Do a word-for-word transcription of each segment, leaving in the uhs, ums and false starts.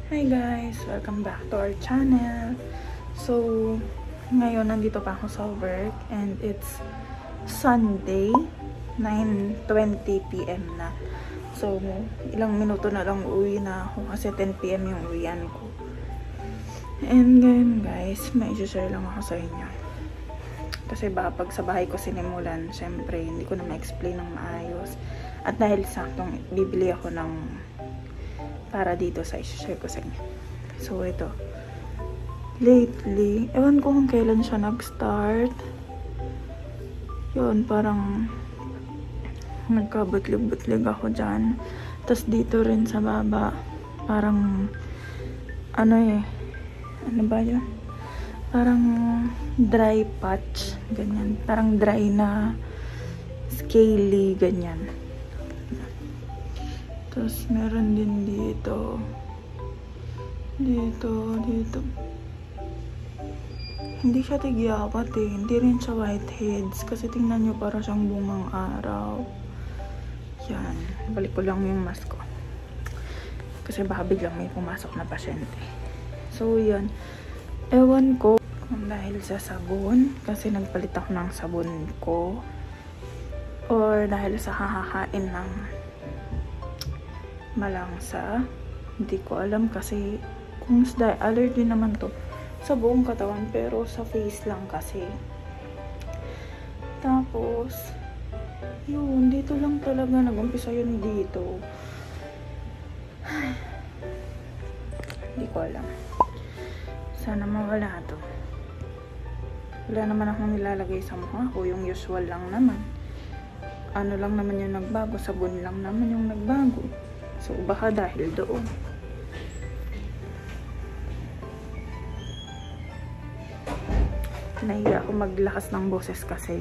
Hi guys! Welcome back to our channel. So, ngayon nandito pa ako sa work and it's Sunday, nine twenty p m na. So, ilang minuto na lang uwi na ako kasi ten p m yung uwian ko. And ngayon guys, may i-share lang ako sa inyo. Kasi ba pag sa bahay ko sinimulan, syempre hindi ko na ma-explain ng maayos. At dahil saktong bibili ako ng para dito sa i-share ko sa inyo. So, ito. Lately, ewan ko kung kailan siya nag-start. Yun, parang nagkabutlig-butlig ako dyan. Tapos dito rin sa baba, parang ano eh, ano ba yun? Parang dry patch, ganyan. Parang dry na scaly, ganyan. Tapos, meron din dito. Dito, dito. Hindi siya tigyapat eh. Hindi rin siya whiteheads. Kasi tingnan nyo, para siyang bungang araw. Yan. Balik ko lang yung mask ko. Kasi baka biglang may pumasok na pasyente. So, yan. Ewan ko kung dahil sa sabon. Kasi nagpalit ako ng sabon ko. Or dahil sa kakakain ng malangsa. Hindi ko alam kasi kung dahil allergy naman to sa buong katawan pero sa face lang kasi. Tapos yun, dito lang talaga nag-umpisa yun dito. Hindi ko alam. Sana mawala to. Wala naman akong nilalagay sa mukha ko. Yung usual lang naman. Ano lang naman yung nagbago. Sabon lang naman yung nagbago. So, baka dahil doon. Nahiya ako maglakas ng boses kasi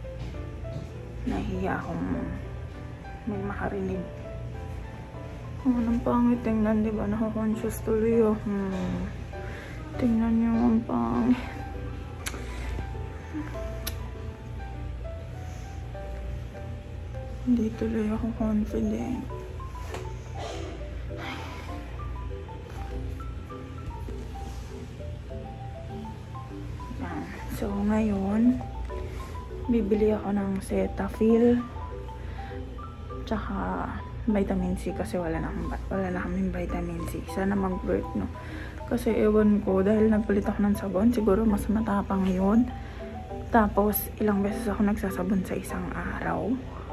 nahiya akong may makarinig. Oh, anong pangit. Tingnan, diba? Nako-conscious tuloy oh. Hmm. Tingnan nyo ang pangit. Hindi tuloy ako confident. So, ngayon, bibili ako ng Cetaphil tsaka vitamin C kasi wala na, akong, wala na kaming vitamin C. Sana mag-work, no? Kasi ewan ko, dahil nagpalit ako ng sabon, siguro mas matapang yun. Tapos, ilang beses ako nagsasabon sa isang araw.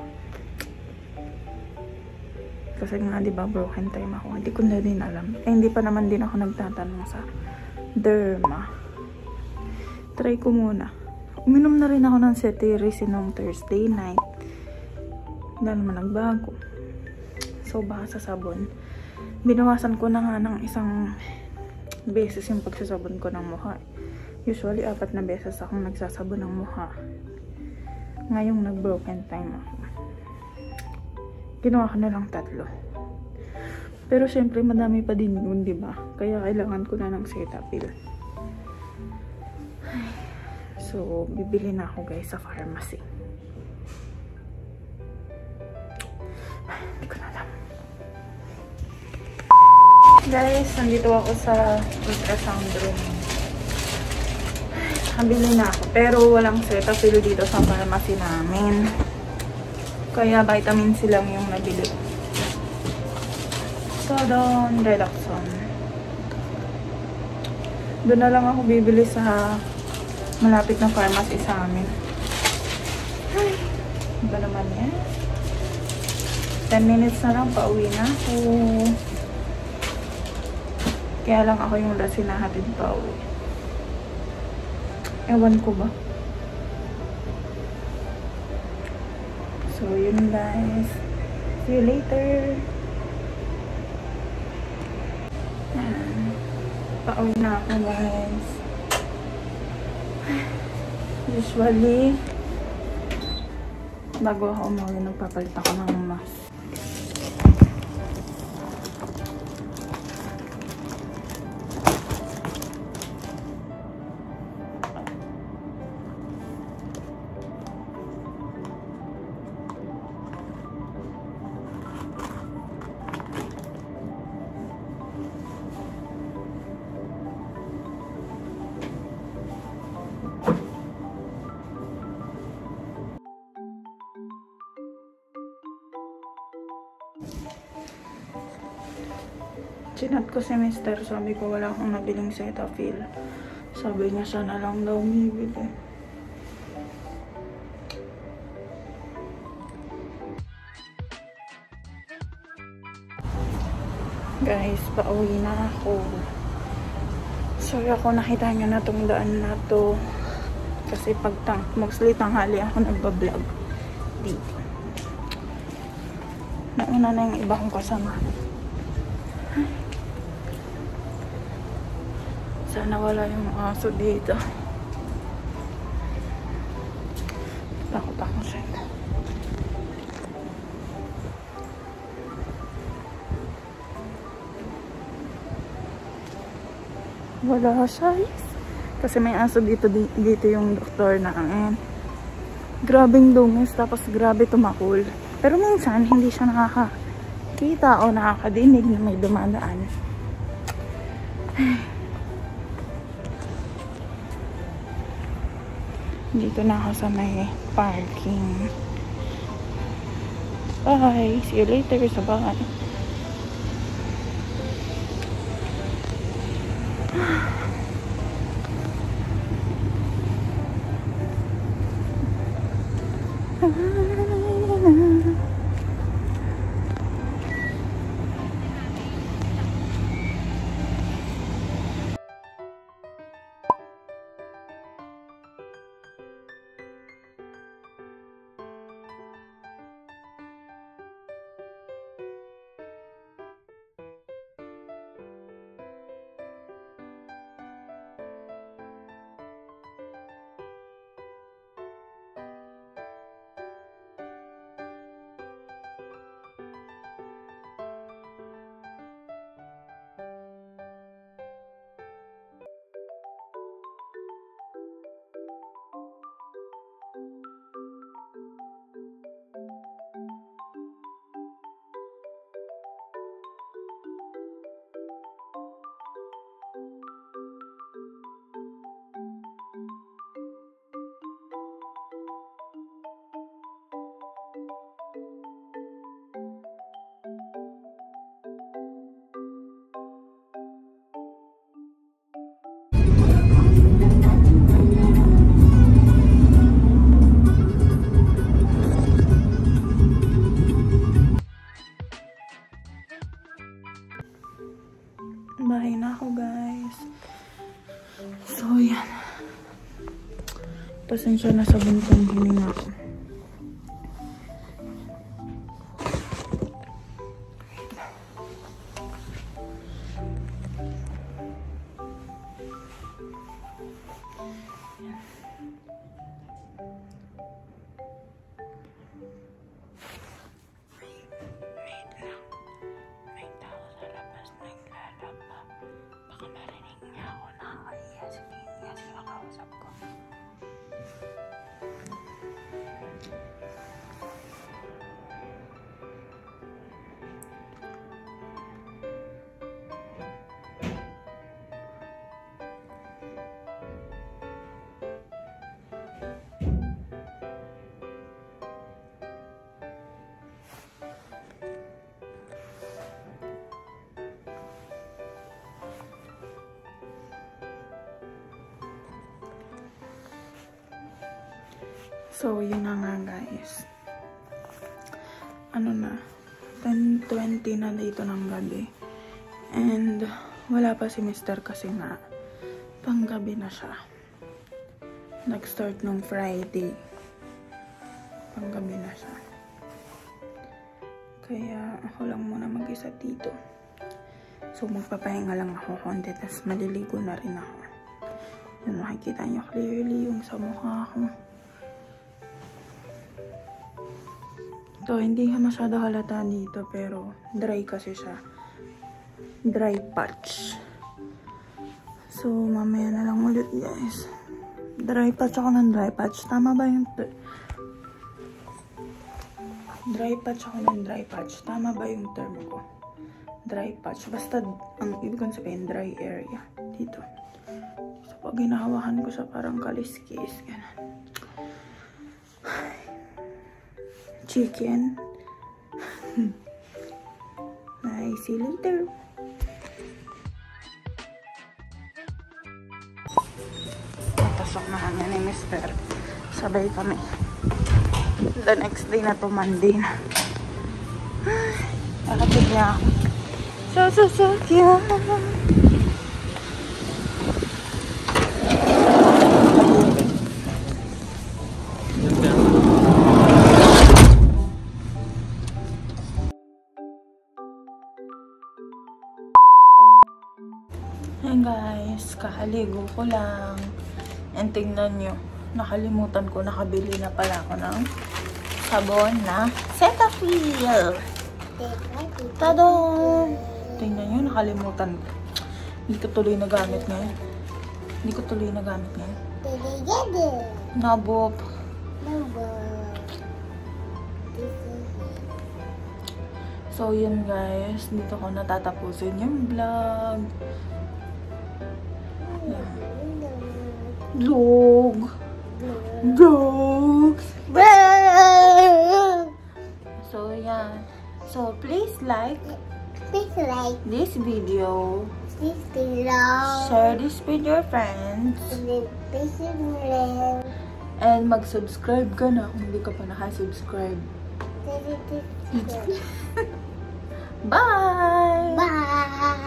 Kasi nga, di ba, broken time ako. Hindi ko na din alam. Eh, hindi pa naman din ako nagtatanong sa derma. Try ko muna. Uminom na rin ako ng cetirizine nung Thursday night. Dahil naman nagbago. So, baka sa sabon. Binawasan ko na nga ng isang beses yung pagsasabon ko ng mukha. Usually, apat na beses akong nagsasabon ng mukha. Ngayong nag-broken time ako. Ginawa ko na lang tatlo. Pero syempre, madami pa din yun, diba? Kaya kailangan ko na ng Cetaphil. So, bibili na ako guys sa pharmacy. Hindi ko na alam. Guys, nandito ako sa ultrasound room. Nabili na ako. Pero walang Cetaphil dito sa pharmacy namin. Kaya vitamin C lang yung nabili. So, doon, Redoxon. Doon na lang ako bibili sa malapit na pharmacy sa amin. Ay, ano ba naman yan? ten minutes na lang, pauwi na ako. Kaya lang ako yung last hinahatid pauwi. Ewan ko ba? So, yun guys. See you later. Yan. Pauwi na ako guys. Usually, bago ako umuwi, nagpapalit ako ng mask. Chinat ko si mister, sabi ko wala akong nabiling Cetaphil. Sabi niya siya na lang daw bibili. Guys, pauwi na ako. Sorry ako, nakita nyo na tong daan na to. Kasi pag tang mostly tanghali ako nagbablog dito. Nauna na yung iba kong kasama. Sana wala yung aso dito. Takot ako siya. Wala size. Kasi may aso dito, dito yung doktor na angin. Grabing dungis, tapos grabe tumakol. Pero minsan, hindi siya nakakakita o nakakadinig na may dumadaan. Dito na ako sa may parking. Bye! See you later sa bahay. Bahay na ako, guys. So, yan. Pasensya na sa buntong hininga ko. So, yun na nga, guys. Ano na, ten twenty na dito ng gabi. And, wala pa si mister kasi nga, panggabi na siya. Nag-start nung Friday. Panggabi na siya. Kaya, ako lang muna mag-isa dito. So, magpapahinga lang ako konti, tas maliligo na rin ako. Yun, makikita nyo clearly yung sa mukha ko. So, hindi ka masyado halata dito, pero dry kasi siya. Dry patch. So, mamaya na lang ulit, guys. Dry patch ako ng dry patch. Tama ba yung... Dry patch ako ng dry patch. Tama ba yung term ko? Dry patch. Basta, ang ibig kong sabihin, dry area. Dito. So, pag ginahawakan ko siya, parang kaliskis. Ganun. Chicken. I see you later. pasok na kanya ni mister. Sabay kami. The next day na to, Monday na. Nakatid niya ako. So, so, so cute. Hey guys, kakaligo ko lang. And tingnan nyo, nakalimutan ko, nakabili na pala ako ng sabon na Cetaphil. Tadong! Tingnan nyo, nakalimutan ko. Hindi ko tuloy nagamit ngayon. Hindi ko tuloy nagamit ngayon. Nabop. So yun guys, dito ko natatapusin yung vlog. Dog. Dog. So yeah. So please like Please like this video. this video. Share this with your friends. This is real. And mag-subscribe ka na kung hindi ka pa naka-subscribe. This is Bye! Bye.